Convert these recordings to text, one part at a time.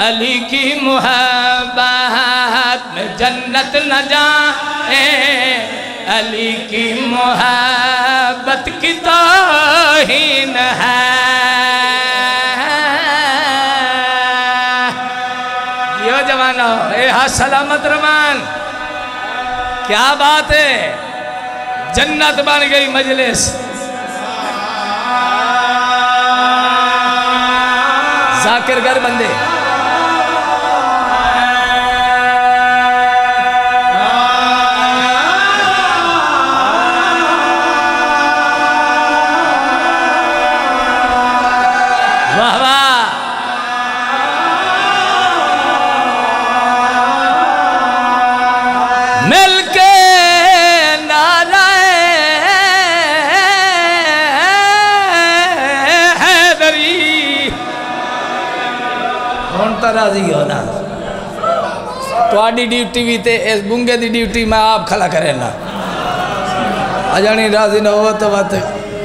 علی کی محبت میں جنت نہ جائے علی کی محبت کی توہین ہے یہ جوانو اے سلامت رمان کیا بات ہے جنت بن گئی مجلس ذاکر گر بندے واہ واہ مل کے نعرہ حیدری ہون تا راضی ہو نا تو آڈی ڈیوٹی بھی تے اس گنگے دی ڈیوٹی میں آپ کھلا کرے نا آجانی راضی نہ ہو تو بات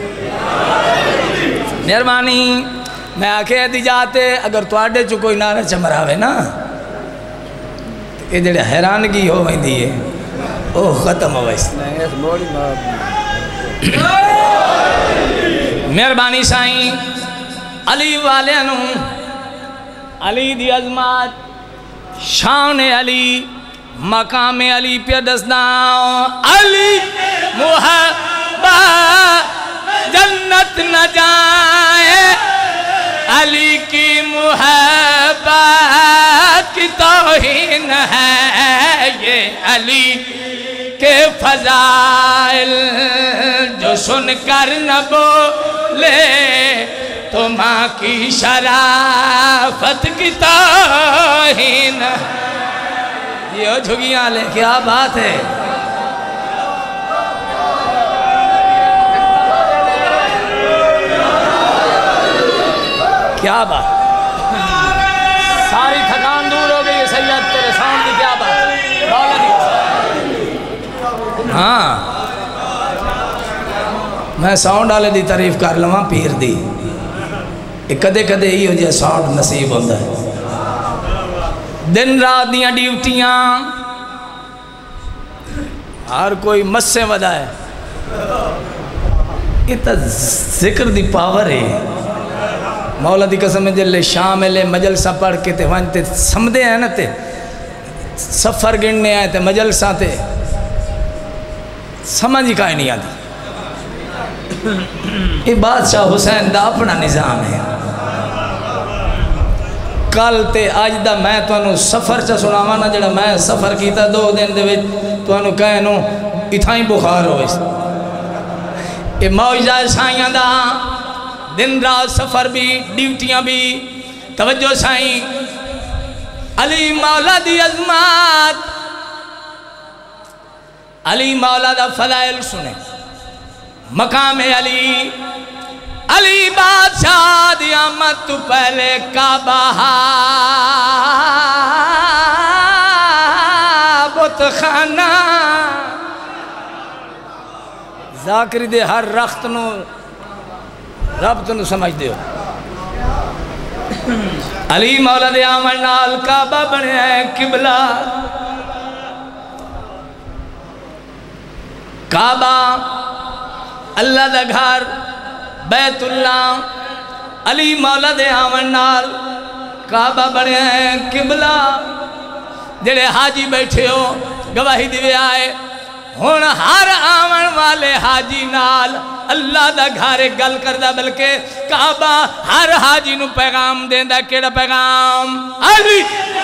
مہربانی میں آکھے دی جاتے اگر تو آڈے چو کوئی نعرہ چمراوے نا یہ جڑے حیرانگی ہو وہیں دیئے اوہ ختم ہو ویس مہربانی سائیں علی والے انہوں علی دی عظمت شان علی مقام علی پہ دسداؤں علی محبت جنت نہ جائے علی کی محبت کی توہین ہے یہ علی کے فضائل جو سن کر نہ بولے تو ماں کی شرافت کی توہین یہ جھگیاں لے کیا بات ہے کیا بات ساری تھکان دور ہو گئی سید تیرے سامنے کیا بات ہاں میں ساؤنڈ آلے دی تعریف کر لواں پیر دی کدے کدے ہی ہو جائے ساؤنڈ نصیب ہوندہ ہے دن رات دیاں ڈیوٹیاں ہر کوئی مسیں ودا ہے اتنا ذکر دی پاور ہے مولا دی قسم جلے شاملے مجلسہ پڑھ کے تے وانتے سمدے ہیں نا تے سفر گننے آئے تے مجلسہ تے سمجھ ہی کائیں نہیں آتی یہ بادشاہ حسین دا اپنا نظام ہے کل تے آج دا میں تو انہوں سفر چا سناوانا جڑا میں سفر کیتا 2 دن دے وچ تو انہوں کہنوں اتھائیں بخار ہوئے یہ معجزہ سائیاں دا دن رات سفر بھی ڈیوٹیاں بھی توجہ سائیں علی مولا دی عظمت علی مولا دا فضائل سنے مقام علی علی بادشاہ دی آمد تو پہلے کعبہ بت خانہ ذاکری دے ہر رخت نو رب تنو سمجھ دیو علی مولا دے آمد نال کعبہ بنے ہیں قبلہ کعبہ اللہ دا گھر بیت اللہ علی مولا دے آمد نال کعبہ بنے ہیں قبلہ جڑے حاجی بیٹھے ہو گواہی دیوے آئے ہون ہر آمن والے حاجی نال اللہ دا گھارے گل کردہ بلکہ کعبہ ہر حاجی نو پیغام دیندہ کیڑا پیغام علی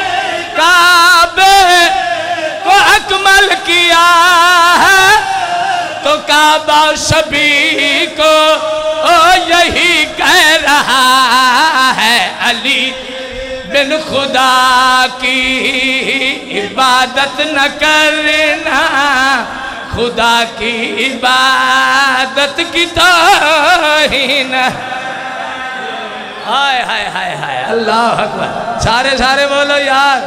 کعبے کو اکمل کیا ہے تو کعبہ سبھی کو یہی کہہ رہا ہے علی بن خدا کی عبادت نہ کرنا خدا کی عبادت کی توہین ہائے ہائے ہائے ہائے اللہ اکبر سارے بولو یار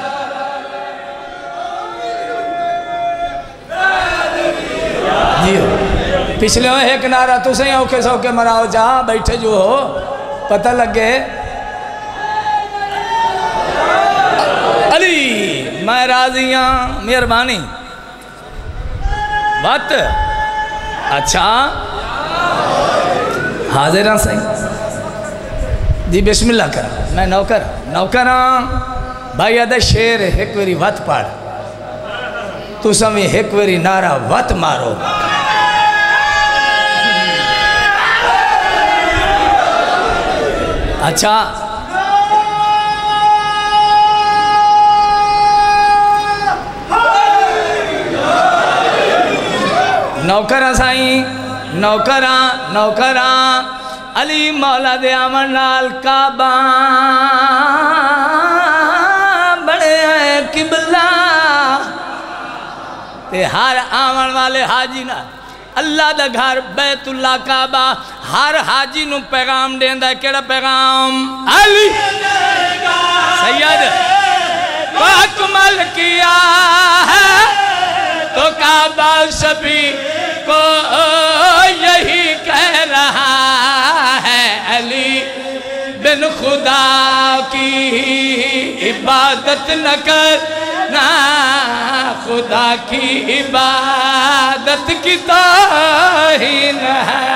جیو پچھلے ہوئے ایک نعرہ تو سے اوکے سوکے مراؤ جہاں بیٹھے جو ہو پتہ لگے میں راضی ہاں مہربانی بات اچھا حاضر ہاں صحیح جی بسم اللہ کر میں نوکر ہاں بھائی ادھا شیر ایک ویری وط پاڑ تو سمیں ایک ویری نعرہ وط مارو اچھا نوکرہ سائیں نوکرہ علی مولا دے آمن نال کعبہ بڑے ہیں قبلہ تے ہر آمن والے حاجی نال اللہ دا گھر بیت اللہ کعبہ ہر حاجی نو پیغام دین دا کیڑا پیغام علی سید کو اکمل کیا ہے تو کعبہ سبھی کو یہی کہہ رہا ہے علی بن خدا کی عبادت نہ کرنا خدا کی عبادت کی توہین ہے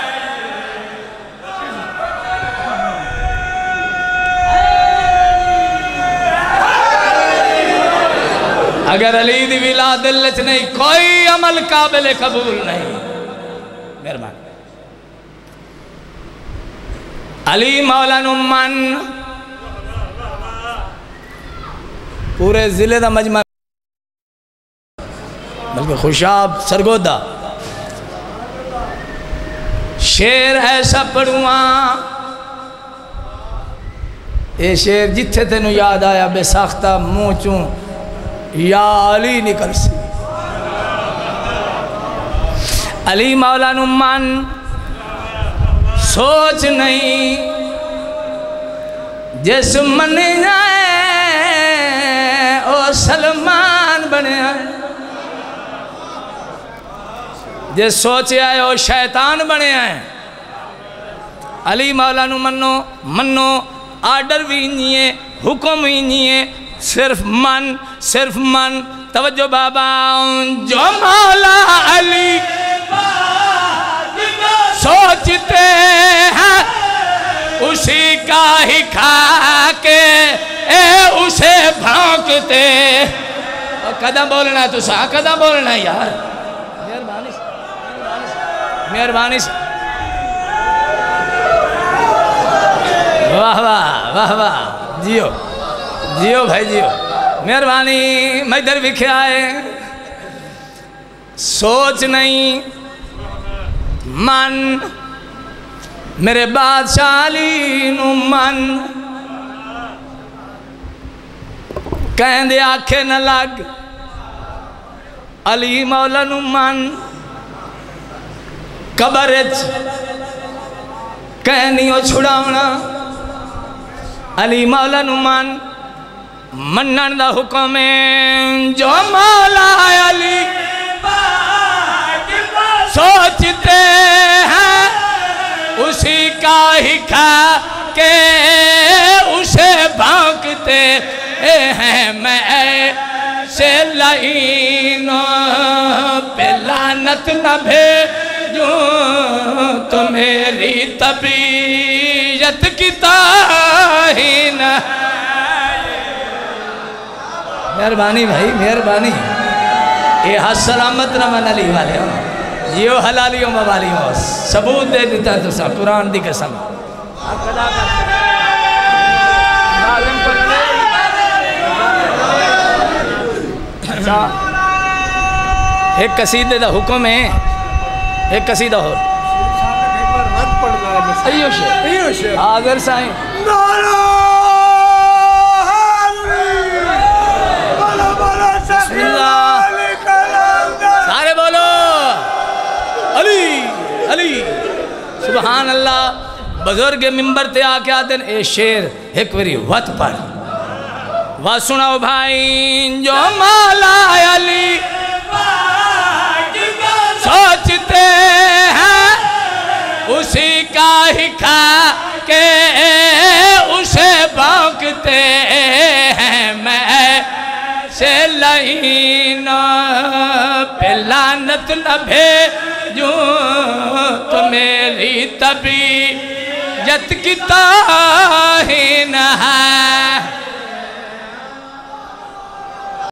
اگر علی دی ولادت لچ نہیں کوئی عمل قابل قبول نہیں مہربان علی مولا نمان پورے ضلع دا مجمع بلکہ خوشاب سرگودہ شیر ایسا پڑھواں اے شیر جتھے تینو یاد آیا بے ساختہ منہ چوں یا علی نکل سی علی مولا نمان سوچ نہیں جس من جائے او سلمان بنے آئے جس سوچ آئے او شیطان بنے آئے علی مولا منو آرڈر بھی نہیں ہے حکم بھی نہیں ہے صرف من توجہ بابا جو مولا علی سوچتے ہیں اسی کا ہی کھا کے اسے بھونکتے قدم بولنا ہے تو سا قدم بولنا ہے یار مہربانی سے واہ واہ واہ واہ جیو بھائی جیو مہربانی میں ادھر بکھے آئے سوچ نہیں من میرے بادشاہ علی نو من کہیں دے آنکھیں نہ لگ علی مولا نو من قبرچ کہیں نہیں ہو چھڑاونا علی مولا نو من منن دا حکم جو مولا علی سوچتے ہیں اسی کا ہی کھا کے اسے بھونکتے ہیں میں ایسے لعینوں پہ لعنت نہ بھیجوں تو میری طبیعت کی توہین مہربانی بھائی مہربانی یہ حد سلامت رمن علی والے ہوں جیو حلالی و موالی ہوں ثبوت دے دیتا تو سا قرآن دی قسم ایک قصیدے دا حکم ہے ایک قصیدہ ہو ایو شے حاضر سائیں بسم اللہ سارے بولو علی علی سبحان اللہ بزرگ ممبر تے آکے آتے ہیں اے شیر ایک وری وط پڑھ وہ سناؤ بھائی جو مولا علی سوچتے ہیں اسی کا ہی کھا کے اسے بھونکتے ہیں میں سے لعین پہ لعنت نہ بھیجوں تو میری طبیعت کی طاقت